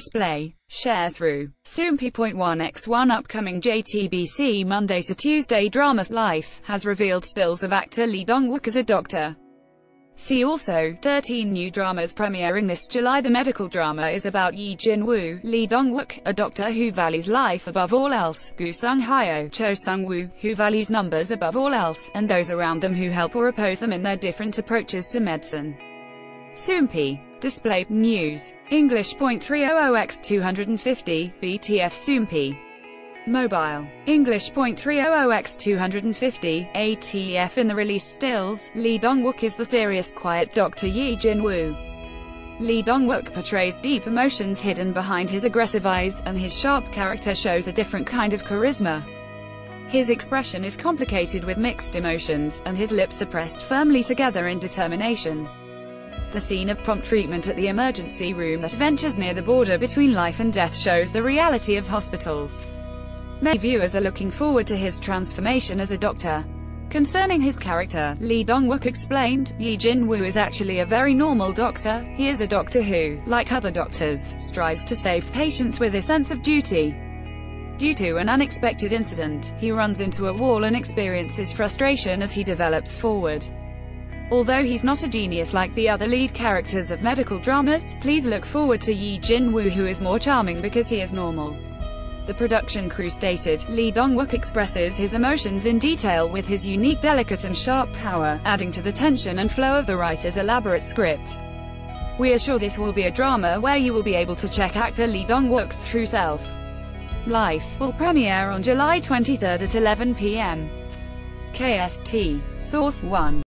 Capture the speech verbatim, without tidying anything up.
display. Sharethrough. Soompi point one by one Upcoming J T B C Monday to Tuesday drama Life has revealed stills of actor Lee Dong-wook as a doctor. See also, thirteen new dramas premiering this July. The medical drama is about Yi Jin-woo, Lee Dong-wook, a doctor who values life above all else, Gu Sung-hyo, Cho Sung-woo, who values numbers above all else, and those around them who help or oppose them in their different approaches to medicine. Soompi. Display. News. English point three hundred by two hundred fifty, B T F Soompi. Mobile. English point three hundred by two hundred fifty, A T F. In the release stills, Lee Dong-wook is the serious, quiet Doctor Yi Jin-woo. Lee Dong-wook portrays deep emotions hidden behind his aggressive eyes, and his sharp character shows a different kind of charisma. His expression is complicated with mixed emotions, and his lips are pressed firmly together in determination. The scene of prompt treatment at the emergency room that ventures near the border between life and death shows the reality of hospitals. Many viewers are looking forward to his transformation as a doctor. Concerning his character, Lee Dong-wook explained, Yi Jin-woo is actually a very normal doctor. He is a doctor who, like other doctors, strives to save patients with a sense of duty. Due to an unexpected incident, he runs into a wall and experiences frustration as he develops forward. Although he's not a genius like the other lead characters of medical dramas, please look forward to Yi Jin-woo, who is more charming because he is normal. The production crew stated, Lee Dong-wook expresses his emotions in detail with his unique, delicate and sharp power, adding to the tension and flow of the writer's elaborate script. We are sure this will be a drama where you will be able to check actor Lee Dong-wook's true self. Life will premiere on July twenty-third at eleven p m K S T. Source one.